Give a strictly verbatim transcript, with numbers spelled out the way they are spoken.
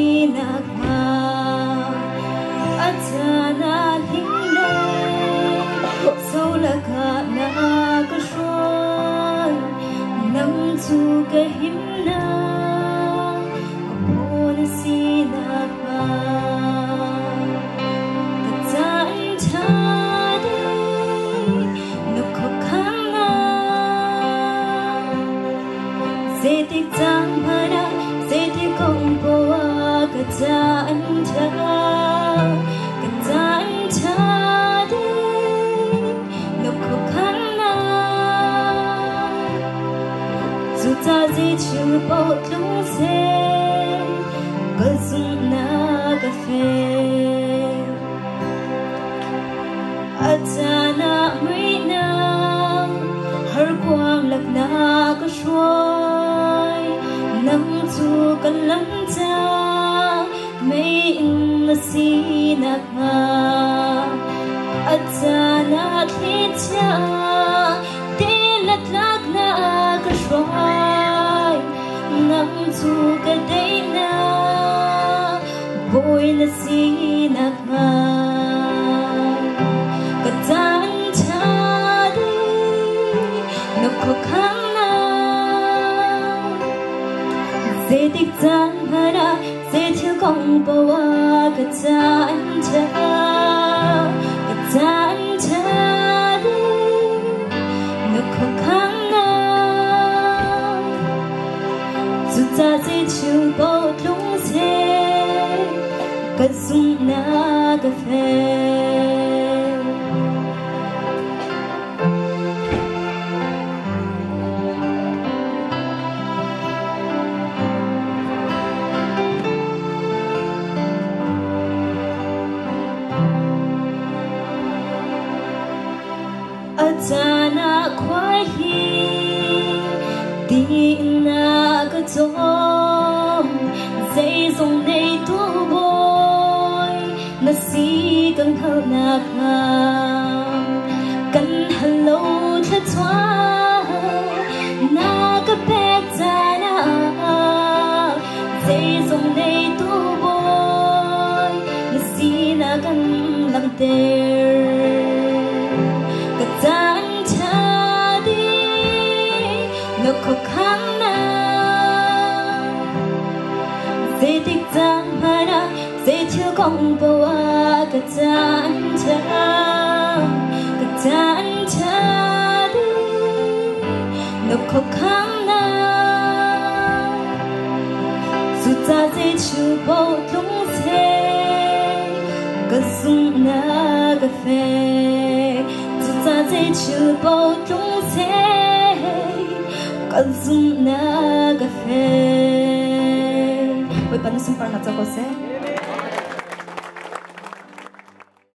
sinak ma atana hingle saulaka na kashoy nam chu ka himna apon sinak ma katan thade nukhokana zetik jang hara zetik kong boa katan tha katan thade nukhokana zuta zi chu bo tlung se gazuna ka fe atana mrina har kwang lakna ka shoi nam chu kan lam cha mai in na sinak ma atana khicha telat lakna ka shoi nam chu ka deina boy na sinak ma katan thade nukhokana zetik jang hara zetil kong bawa katan tha katan thade nukhokana zuta zechu bo tlung se kazuna ka fe atana kwai hi ti na ka zong zai zong nei tu boy na si kan hal na kha kan hello tha chwa na ka pek za na zai zong nei tu boy na si na kan lam ter katan thade nukhokana zetik jang hara zetil kong bawa katan tha katan thade nukhokana zuta zechu bo tlung se kazuna ka fe zuta zechu bo tlung se kazuna ka fe oi pan sum par na cha ko se